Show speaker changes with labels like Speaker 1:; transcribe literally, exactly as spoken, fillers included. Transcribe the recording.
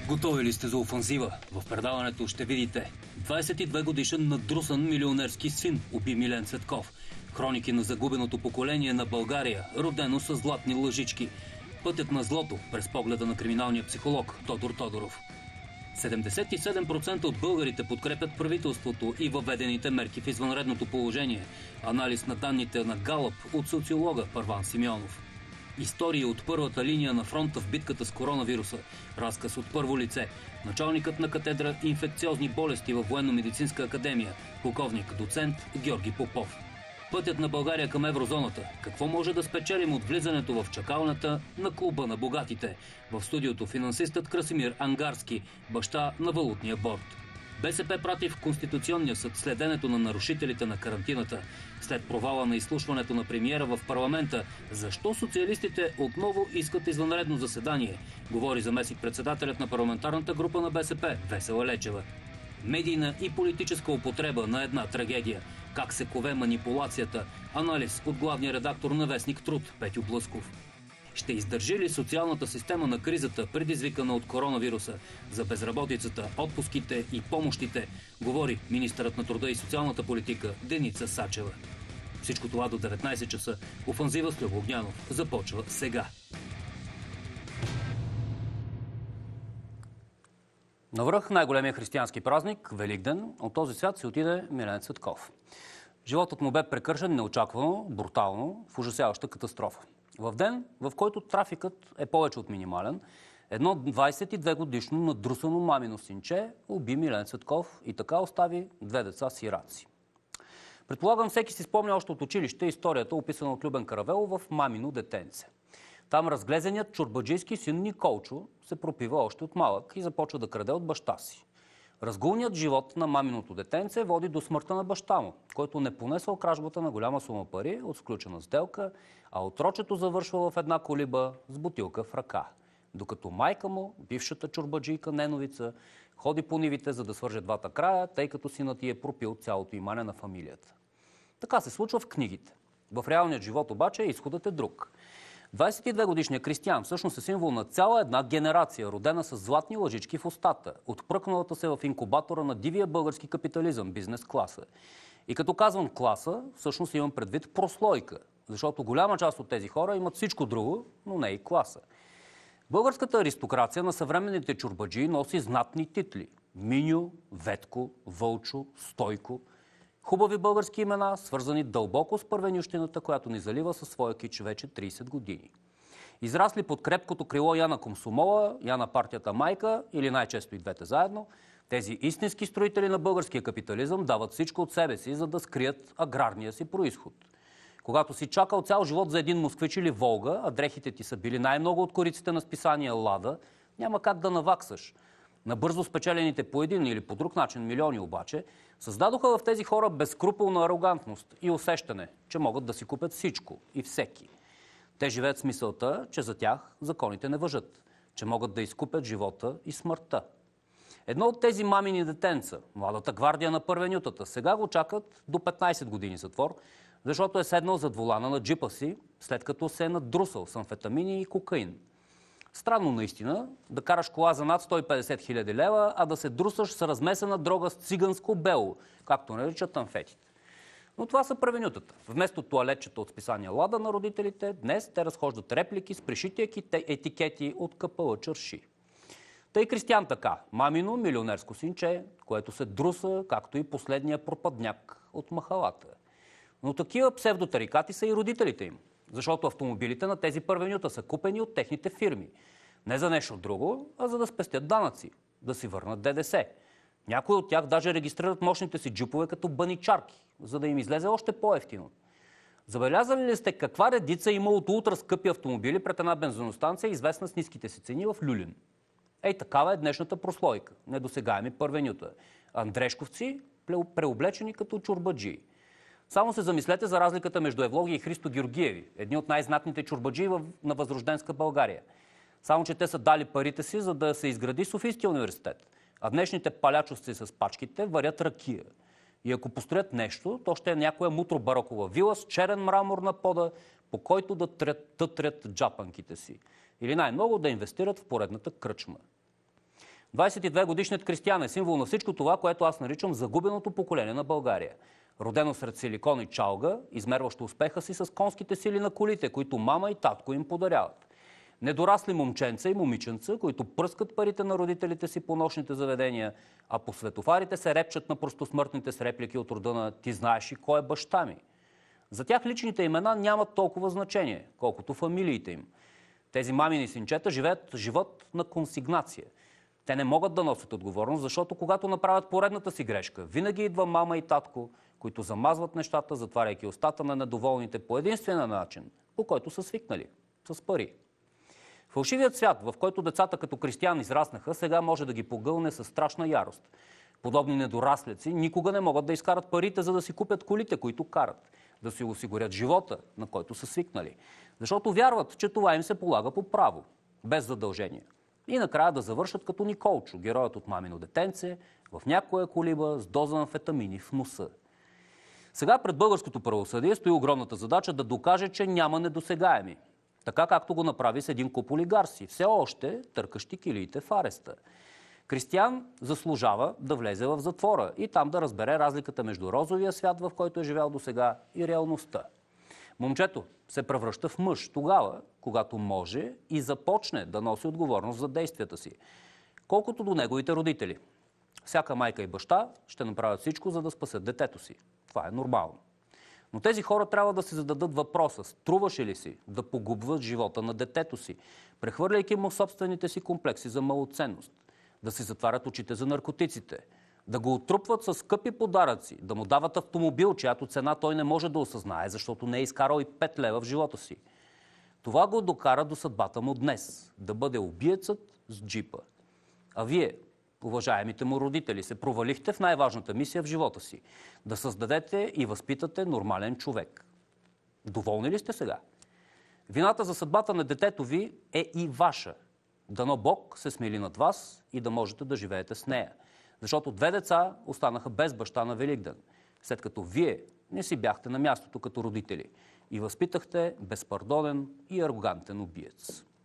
Speaker 1: Готови ли сте за офанзива? В предаването ще видите двадесет и две годишен надрусан милионерски син уби Милен Цветков. Хроники на загубеното поколение на България, родено с златни лъжички. Пътят на злото през погледа на криминалния психолог Тодор Тодоров. седемдесет и седем процента от българите подкрепят правителството и въведените мерки в извънредното положение. Анализ на данните на Галъп от социолога Първан Симеонов. Истории от първата линия на фронта в битката с коронавируса. Разказ от първо лице. Началникът на катедра инфекциозни болести във Военно-медицинска академия, полковник доцент Георги Попов. Пътят на България към еврозоната. Какво може да спечелим от влизането в чакалната на клуба на богатите? В студиото финансистът Красимир Ангарски, баща на валутния борд. БСП прати в Конституционния съд следенето на нарушителите на карантината. След провала на изслушването на премиера в парламента, защо социалистите отново искат извънредно заседание? Говори заместник-председателят на парламентарната група на БСП Весела Лечева. Медийна и политическа употреба на една трагедия. Как се кове манипулацията? Анализ от главния редактор на Вестник Труд Петю Блъсков. Ще издържи ли социалната система на кризата, предизвикана от коронавируса? За безработицата, отпуските и помощите говори министърът на труда и социалната политика Деница Сачева. Всичко това до деветнадесет часа. Офанзива с Любо Огнянов започва сега. Навръх най-големия християнски празник, Великден, от този свят се отиде Милен Цветков. Животът му бе прекършен неочаквано, брутално, в ужасяваща катастрофа. В ден, в който трафикът е повече от минимален, едно двадесет и две годишно надрусано мамино синче уби Милен Цветков и така остави две деца сираци. Предполагам, всеки си спомня още от училище историята, описана от Любен Каравелов в Мамино детенце. Там разглезеният чорбаджийски син Николчо се пропива още от малък и започва да краде от баща си. Разгулният живот на маминото детенце води до смъртта на баща му, който не понесъл кражбата на голяма сума пари от сключена сделка, а отрочето завършва в една колиба с бутилка в ръка. Докато майка му, бившата чорбаджийка Неновица, ходи по нивите, за да свърже двата края, тъй като синът й е пропил цялото имане на фамилията. Така се случва в книгите. В реалният живот обаче изходът е друг. двадесет и две годишният Кристиян всъщност е символ на цяла една генерация, родена с златни лъжички в устата, отпръкналата се в инкубатора на дивия български капитализъм, бизнес класа. И като казвам класа, всъщност имам предвид прослойка, защото голяма част от тези хора имат всичко друго, но не и класа. Българската аристокрация на съвременните чорбаджии носи знатни титли – Миньо, Ветко, Вълчо, Стойко. Хубави български имена, свързани дълбоко с първенющината, която ни залива със своя кич вече тридесет години. Израсли под крепкото крило Яна Комсомола, Яна партията майка или най-често и двете заедно, тези истински строители на българския капитализъм дават всичко от себе си, за да скрият аграрния си произход. Когато си чакал цял живот за един москвич или Волга, а дрехите ти са били най-много от кориците на списания Лада, няма как да наваксаш. На бързо спечелените по един или по друг начин милиони обаче създадоха в тези хора безскрупулна арогантност и усещане, че могат да си купят всичко и всеки. Те живеят с мисълта, че за тях законите не важат, че могат да изкупят живота и смъртта. Едно от тези мамини детенца, младата гвардия на първенютата, сега го чакат до петнадесет години затвор, защото е седнал зад волана на джипа си, след като се е надрусал с амфетамини и кокаин. Странно наистина да караш кола за над сто и петдесет хиляди лева, а да се друсаш с размесена дрога с циганско бело, както наричат амфетите. Но това са първенютата. Вместо тоалетчета от списания Лада на родителите, днес те разхождат реплики с пришити етикети от КПЛ чарши. Тъй Кристиян така, мамино милионерско синче, което се друса, както и последния пропадняк от махалата. Но такива псевдотарикати са и родителите им. Защото автомобилите на тези първенюта са купени от техните фирми. Не за нещо друго, а за да спестят данъци, да си върнат ДДС. Някои от тях даже регистрират мощните си джипове като баничарки, за да им излезе още по-евтино. Забелязали ли сте каква редица има от ултра скъпи автомобили пред една бензиностанция, известна с ниските си цени в Люлин? Ей, такава е днешната прослойка, недосегаеми първенюта. Андрешковци, преоблечени като чорбаджии. Само се замислете за разликата между Евлоги и Христо Георгиеви, едни от най-знатните чорбаджии на възрожденска България. Само че те са дали парите си, за да се изгради Софийския университет. А днешните палячовци с пачките варят ракия. И ако построят нещо, то ще е някоя мутро-барокова вила с черен мрамор на пода, по който да тътрят джапанките си. Или най-много да инвестират в поредната кръчма. двадесет и две годишният Кристиян е символ на всичко това, което аз наричам загубеното поколение на България. Родено сред силикон и чалга, измерващо успеха си с конските сили на колите, които мама и татко им подаряват. Недорасли момченца и момиченца, които пръскат парите на родителите си по нощните заведения, а по светофарите се репчат на простосмъртните с реплики от рода на "Ти знаеш и кой е баща ми?". За тях личните имена нямат толкова значение, колкото фамилиите им. Тези мамини синчета живеят живот на консигнация. Те не могат да носят отговорност, защото когато направят поредната си грешка, винаги идва мама и татко, които замазват нещата, затваряйки устата на недоволните по единствения начин, по който са свикнали – с пари. Фалшивият свят, в който децата като Кристиян израснаха, сега може да ги погълне със страшна ярост. Подобни недораслеци никога не могат да изкарат парите, за да си купят колите, които карат, да си осигурят живота, на който са свикнали. Защото вярват, че това им се полага по право, без задължение. И накрая да завършат като Николчо, героят от "Мамино детенце", в някоя колиба с доза амфетамини в носа. Сега пред българското правосъдие стои огромната задача да докаже, че няма недосегаеми. Така както го направи с един куп олигарси, все още търкащи килиите в ареста. Кристиян заслужава да влезе в затвора и там да разбере разликата между розовия свят, в който е живял досега, и реалността. Момчето се превръща в мъж тогава, когато може и започне да носи отговорност за действията си. Колкото до неговите родители. Всяка майка и баща ще направят всичко, за да спасят детето си. Това е нормално. Но тези хора трябва да се зададат въпроса: струваше ли си да погубват живота на детето си, прехвърляйки му собствените си комплекси за малоценност, да си затварят очите за наркотиците, да го отрупват с скъпи подаръци, да му дават автомобил, чиято цена той не може да осъзнае, защото не е изкарал и пет лева в живота си. Това го докара до съдбата му днес – да бъде убиецът с джипа. А вие, уважаемите му родители, се провалихте в най-важната мисия в живота си – да създадете и възпитате нормален човек. Доволни ли сте сега? Вината за съдбата на детето ви е и ваша. Дано Бог се смили над вас и да можете да живеете с нея. Защото две деца останаха без баща на Великден, след като вие не си бяхте на мястото като родители и възпитахте безпардонен и арогантен убиец.